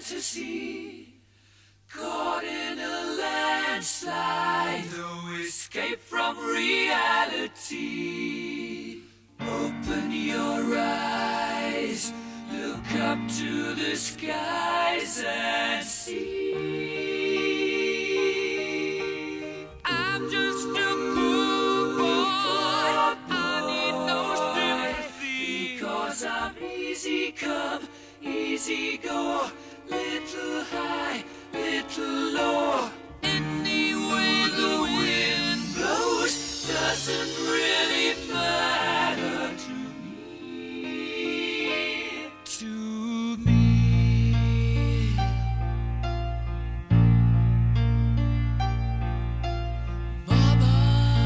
fantasy, caught in a landslide, no escape from reality. Open your eyes, look up to the skies and see. I'm just a poor boy, I need no sympathy, because I'm easy come, easy go, little high, little low. Any way the wind blows doesn't really matter to me. To me. Mama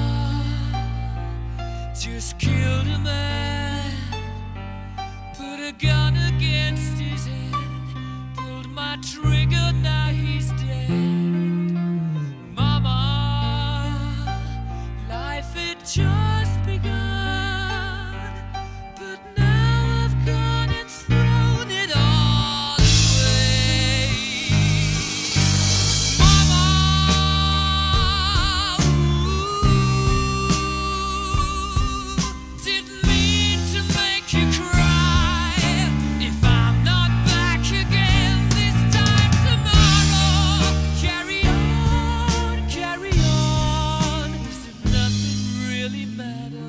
just killed a man, put a gun against his head, pulled my trigger, now he's dead. Mama, life had just begun, but now I've gone and thrown it all away. Mama, didn't mean to make you cry. If I'm not back again this time tomorrow, carry on, carry on, as if nothing really matters.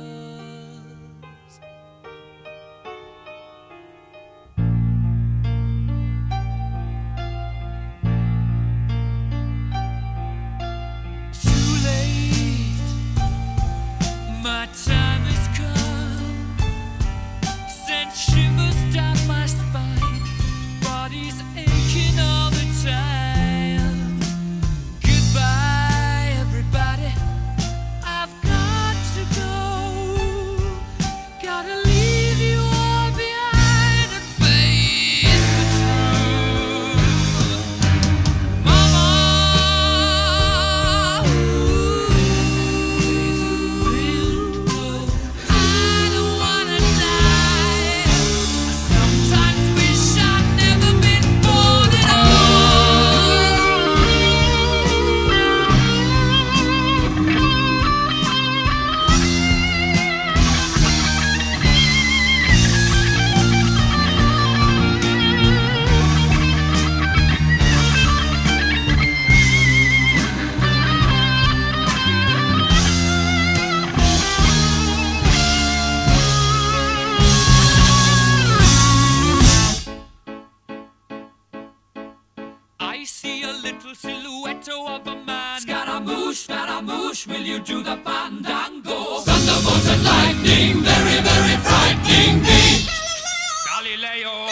Too late, my time has come, sent shivers down my spine, body's aching all the time. Goodbye, everybody, I've got to go. Gotta leave you all behind and face the truth. Mama, I don't wanna die. I sometimes wish I'd never been born at I see a little silhouette of a man. Scaramouche, will you do the fandango? Thunderbolt and lightning, very, very frightening me. Galileo,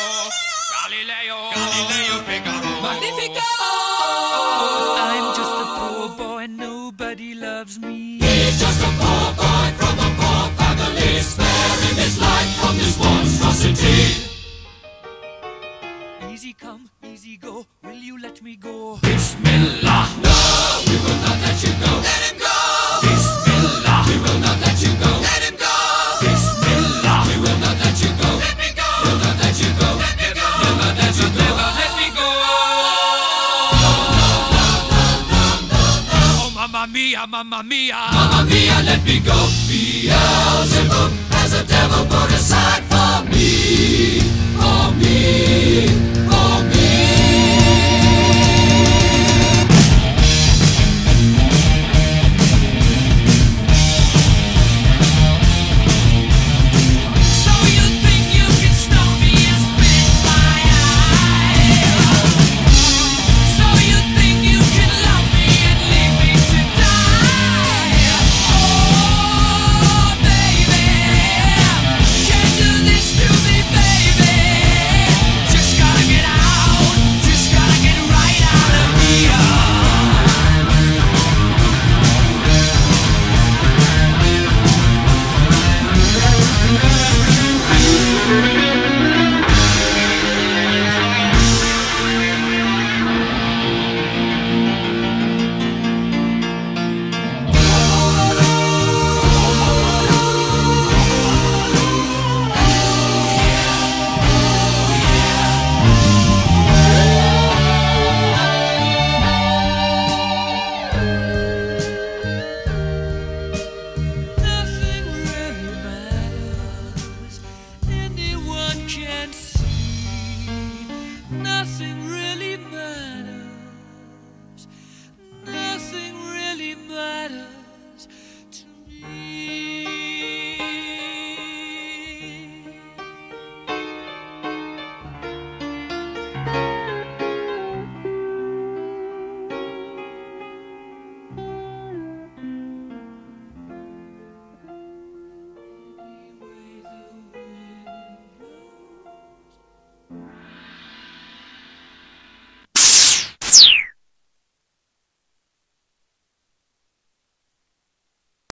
Figaro. Magnifico! I'm just a poor boy, nobody loves me. He's just a poor boy from a poor family, sparing his life from this monstrosity. Easy come, easy go, will you let me go? Bismillah, no, we will not let you go. Let him go! Bismillah, we will not let you go. Let him go! Bismillah, we will not let you go. Let me go! We'll not let you go. Let me go! Never let you go. Never let me go. Oh, mamma mia, mamma mia. Mamma mia, let me go. Beelzebub has a devil put aside for me, for me.